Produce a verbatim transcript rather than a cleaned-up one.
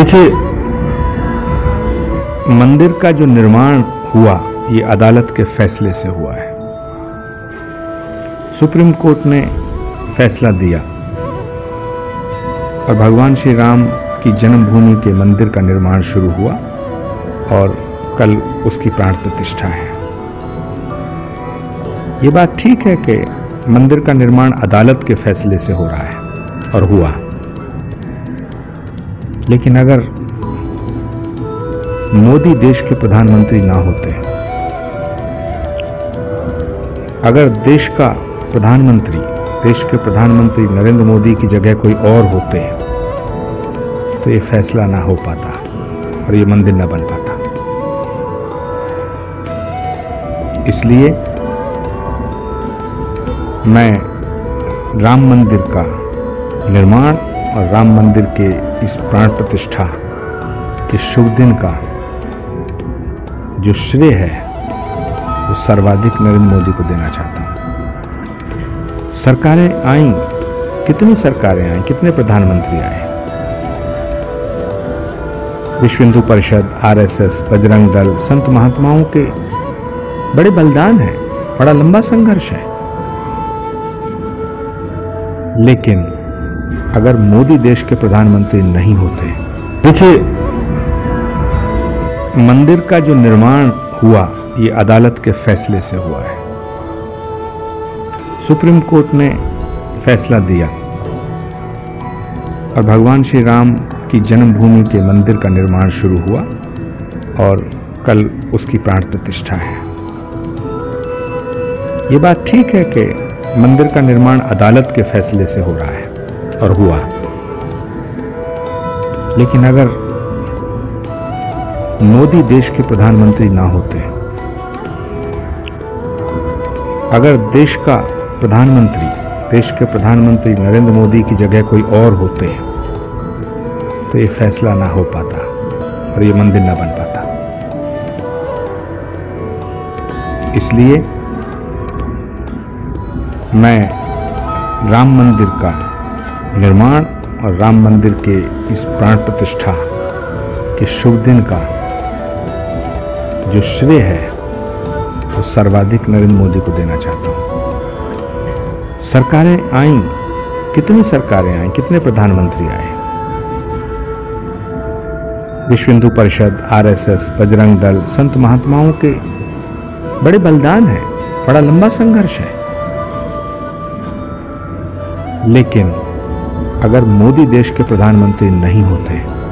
देखिए, मंदिर का जो निर्माण हुआ ये अदालत के फैसले से हुआ है। सुप्रीम कोर्ट ने फैसला दिया और भगवान श्री राम की जन्मभूमि के मंदिर का निर्माण शुरू हुआ और कल उसकी प्राण प्रतिष्ठा है। ये बात ठीक है कि मंदिर का निर्माण अदालत के फैसले से हो रहा है और हुआ, लेकिन अगर मोदी देश के प्रधानमंत्री ना होते, अगर देश का प्रधानमंत्री देश के प्रधानमंत्री नरेंद्र मोदी की जगह कोई और होते तो ये फैसला ना हो पाता और ये मंदिर ना बन पाता। इसलिए मैं राम मंदिर का निर्माण और राम मंदिर के इस प्राण प्रतिष्ठा के शुभ दिन का जो श्रेय है वो सर्वाधिक नरेंद्र मोदी को देना चाहता हूं। सरकारें आईं, कितनी सरकारें आईं, कितने प्रधानमंत्री आए, विश्व हिंदू परिषद, आरएसएस, बजरंग दल, संत महात्माओं के बड़े बलिदान है, बड़ा लंबा संघर्ष है। लेकिन अगर मोदी देश के प्रधानमंत्री नहीं होते, देखिए मंदिर का जो निर्माण हुआ ये अदालत के फैसले से हुआ है। सुप्रीम कोर्ट ने फैसला दिया और भगवान श्री राम की जन्मभूमि के मंदिर का निर्माण शुरू हुआ और कल उसकी प्राण प्रतिष्ठा है। ये बात ठीक है कि मंदिर का निर्माण अदालत के फैसले से हो रहा है और हुआ, लेकिन अगर मोदी देश के प्रधानमंत्री ना होते, अगर देश का प्रधानमंत्री देश के प्रधानमंत्री नरेंद्र मोदी की जगह कोई और होते तो ये फैसला ना हो पाता और ये मंदिर ना बन पाता। इसलिए मैं राम मंदिर का निर्माण और राम मंदिर के इस प्राण प्रतिष्ठा के शुभ दिन का जो श्रेय है वो सर्वाधिक नरेंद्र मोदी को देना चाहता हूं। सरकारें आईं, कितनी सरकारें आईं, कितने प्रधानमंत्री आए, विश्व हिंदू परिषद, आरएसएस, बजरंग दल, संत महात्माओं के बड़े बलिदान है, बड़ा लंबा संघर्ष है। लेकिन अगर मोदी देश के प्रधानमंत्री नहीं होते,